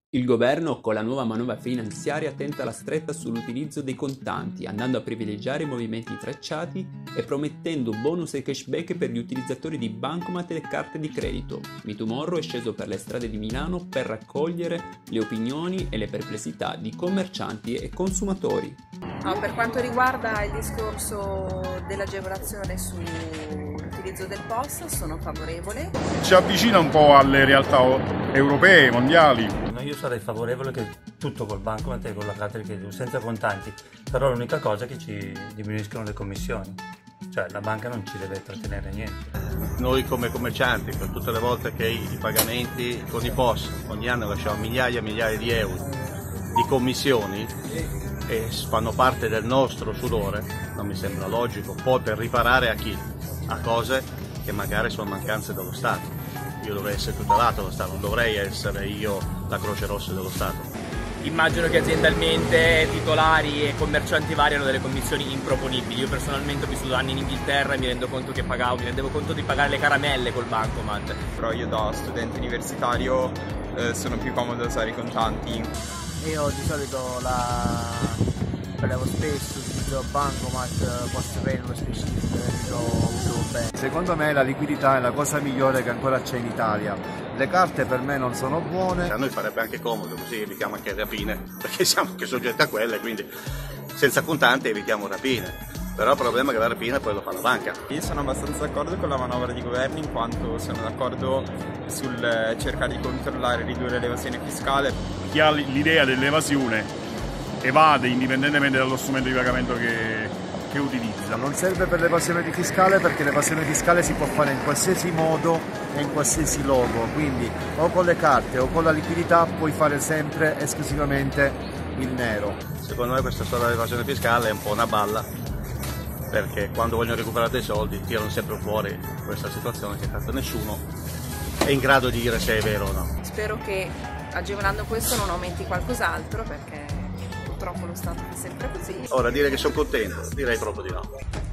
Il governo con la nuova manovra finanziaria tenta la stretta sull'utilizzo dei contanti, andando a privilegiare i movimenti tracciati e promettendo bonus e cashback per gli utilizzatori di bancomat e carte di credito. Mitu Morro è sceso per le strade di Milano per raccogliere le opinioni e le perplessità di commercianti e consumatori. Per quanto riguarda il discorso dell'agevolazione sull'utilizzo del POS, sono favorevole. Ci avvicina un po' alle realtà europee, mondiali. Io sarei favorevole che tutto col bancomat e con la carta di credito, senza contanti, però l'unica cosa è che ci diminuiscono le commissioni, cioè la banca non ci deve trattenere niente. Noi come commercianti, per tutte le volte che i pagamenti con i POS ogni anno lasciamo migliaia e migliaia di euro di commissioni e fanno parte del nostro sudore, non mi sembra logico, poi per riparare a chi? A cose che magari sono mancanze dello Stato. Io dovrei essere tutelato dallo Stato, non dovrei essere io la Croce Rossa dello Stato. Immagino che aziendalmente titolari e commercianti vari hanno delle commissioni improponibili. Io personalmente ho vissuto anni in Inghilterra e mi rendevo conto di pagare le caramelle col bancomat. Però io da studente universitario sono più comodo usare i contanti. Io di solito prelevo spesso, utilizzo bancomat, postpay nello specifico, mi trovo bene. Secondo me la liquidità è la cosa migliore che ancora c'è in Italia. Le carte per me non sono buone. A noi farebbe anche comodo, così evitiamo anche rapine, perché siamo anche soggetti a quelle, quindi senza contanti evitiamo rapine. Però il problema è che la rapina poi lo fa la banca. Io sono abbastanza d'accordo con la manovra di governo, in quanto sono d'accordo sul cercare di controllare e ridurre l'evasione fiscale. Chi ha l'idea dell'evasione evade indipendentemente dallo strumento di pagamento che utilizza. Non serve per l'evasione fiscale, perché l'evasione fiscale si può fare in qualsiasi modo e in qualsiasi luogo, quindi o con le carte o con la liquidità puoi fare sempre esclusivamente il nero. Secondo me questa storia dell'evasione fiscale è un po' una balla, perché quando vogliono recuperare dei soldi tirano sempre fuori questa situazione che tanto nessuno è in grado di dire se è vero o no. Spero che agevolando questo non aumenti qualcos'altro, perché purtroppo lo Stato fa sempre così. Ora, dire che sono contento, direi proprio di no.